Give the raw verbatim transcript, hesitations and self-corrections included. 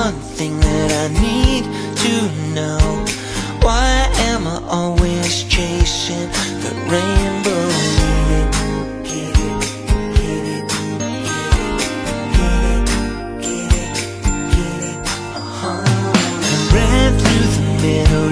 one thing that I need to know. Why am I always chasing the rainbow? Get it, get it, get it, get it, get it, get it, uh-huh. I ran through the middle